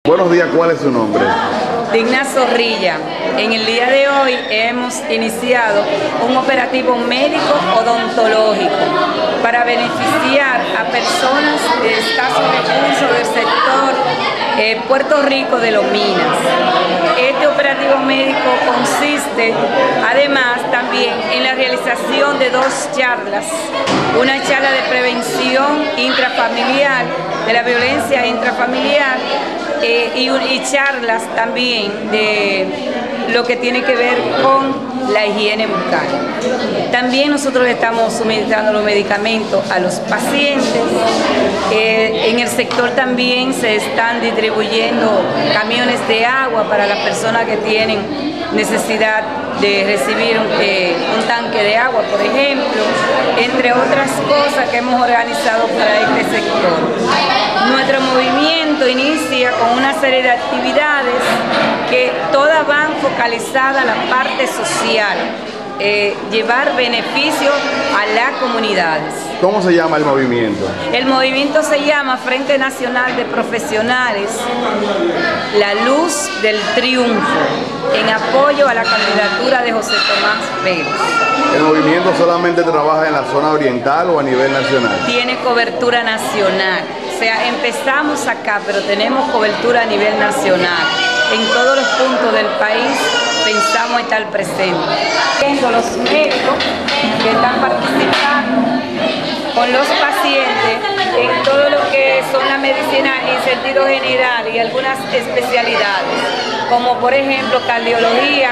Buenos días, ¿cuál es su nombre? Digna Zorrilla. En el día de hoy hemos iniciado un operativo médico odontológico para beneficiar a personas de escasos recursos del sector Puerto Rico de Los Minas. Este operativo médico consiste además también en la realización de 2 charlas, una charla de prevención intrafamiliar, de la violencia intrafamiliar, y charlas también de lo que tiene que ver con la higiene bucal. También nosotros estamos suministrando los medicamentos a los pacientes. En el sector también se están distribuyendo camiones de agua para las personas que tienen necesidad de recibir un tanque de agua, por ejemplo, entre otras cosas que hemos organizado para este sector. Nuestro movimiento inicia con una serie de actividades que todas van focalizadas a la parte social, llevar beneficios a las comunidades. ¿Cómo se llama el movimiento? El movimiento se llama Frente Nacional de Profesionales, La Luz del Triunfo, en apoyo a la candidatura de José Tomás Pérez. ¿El movimiento solamente trabaja en la zona oriental o a nivel nacional? Tiene cobertura nacional, o sea, empezamos acá, pero tenemos cobertura a nivel nacional. En todos los puntos del país pensamos estar presentes. Viendo los médicos que están participando con los pacientes en todo lo que son la medicina en sentido general y algunas especialidades, como por ejemplo cardiología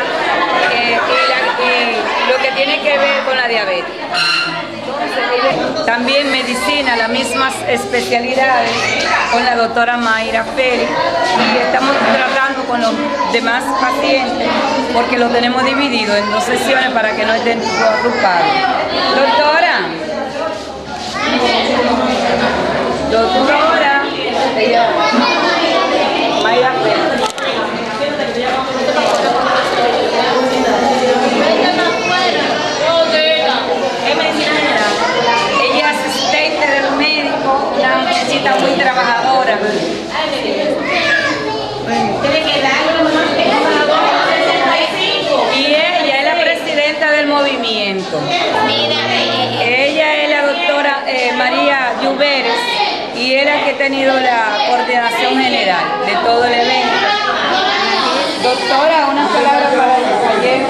y lo que tiene que ver con la diabetes. También medicina, las mismas especialidades con la doctora Mayra Félix, y estamos tratando con los demás pacientes porque lo tenemos dividido en 2 sesiones para que no estén agrupados. Doctora Mayra Félix. Una muchachita muy trabajadora. Y ella es la presidenta del movimiento. Ella es la doctora María Lluveres, y es la que ha tenido la coordinación general de todo el evento. Doctora, una palabra para el caballero.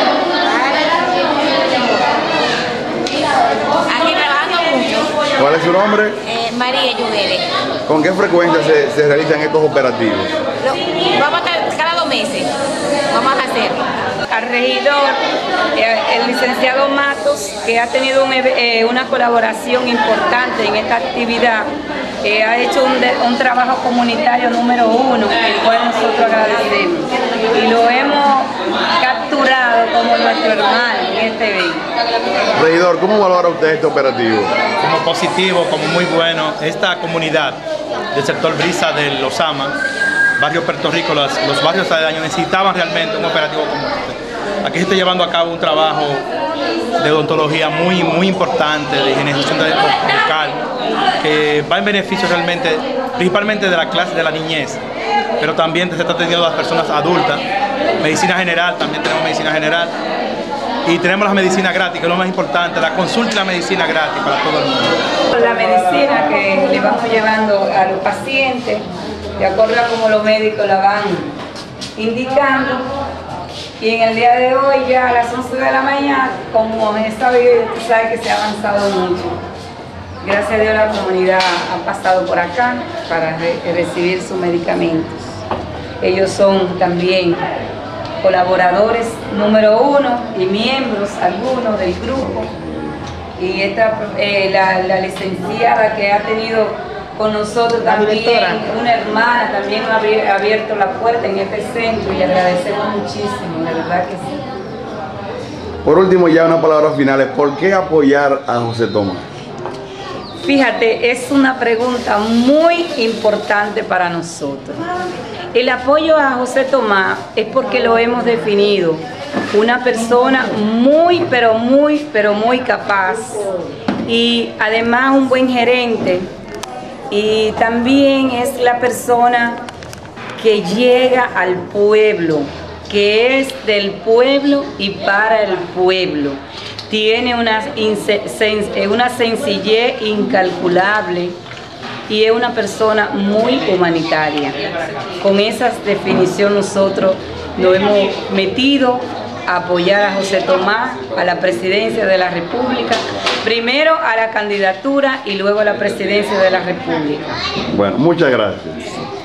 Aquí trabajando mucho. ¿Cuál es su nombre? María Lluveres. ¿Con qué frecuencia se realizan estos operativos? Vamos a estar cada 2 meses. Vamos a hacer. Al regidor, el licenciado Matos, que ha tenido una colaboración importante en esta actividad, ha hecho un trabajo comunitario número 1, el cual nosotros agradecemos. Y lo hemos capturado como nuestro hermano en este evento. Regidor, ¿cómo valora usted este operativo? Como positivo, como muy bueno. Esta comunidad del sector Brisa de Los Amas, barrio Puerto Rico, los barrios aledaños necesitaban realmente un operativo como este. Aquí se está llevando a cabo un trabajo de odontología muy importante, de higienización bucal, que va en beneficio realmente, principalmente de la clase de la niñez, pero también se está atendiendo a las personas adultas. Medicina general, también tenemos medicina general. Y tenemos la medicina gratis, que es lo más importante, la consulta y la medicina gratis para todo el mundo. La medicina que le vamos llevando a los pacientes, de acuerdo a cómo los médicos la van indicando. Y en el día de hoy, ya a las 11 de la mañana, como en esta vida, tú sabes que se ha avanzado mucho. Gracias a Dios la comunidad ha pasado por acá para recibir sus medicamentos. Ellos son también colaboradores número 1 y miembros algunos del grupo. Y la licenciada que ha tenido con nosotros también, una hermana, también ha abierto la puerta en este centro, y agradecemos muchísimo, de verdad que sí. Por último, ya unas palabras finales, ¿por qué apoyar a José Tomás? Fíjate, es una pregunta muy importante para nosotros. El apoyo a José Tomás es porque lo hemos definido, una persona muy capaz, y además un buen gerente, y también es la persona que llega al pueblo, que es del pueblo y para el pueblo. Tiene una sencillez incalculable y es una persona muy humanitaria. Con esas definiciones nosotros nos hemos metido a apoyar a José Tomás a la presidencia de la República, primero a la candidatura y luego a la presidencia de la República. Bueno, muchas gracias.